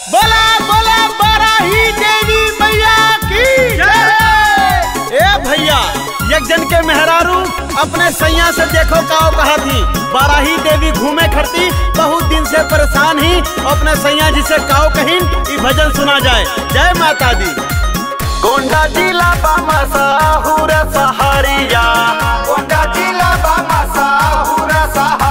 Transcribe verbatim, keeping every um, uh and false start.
बोला बोला बाराही देवी मैया की जय। ए भैया, एक जन के मेहरारू अपने सैया से देखो काओ कहा थी, बाराही देवी घूमे खड़ती, बहुत दिन से परेशान ही, अपने सैया जी से काओ कहीं ई भजन सुना जाए। जय माता दी। गोंडा जिला बामसाहुर सहरिया, गोंडा जिला बामसाहुर सहरिया।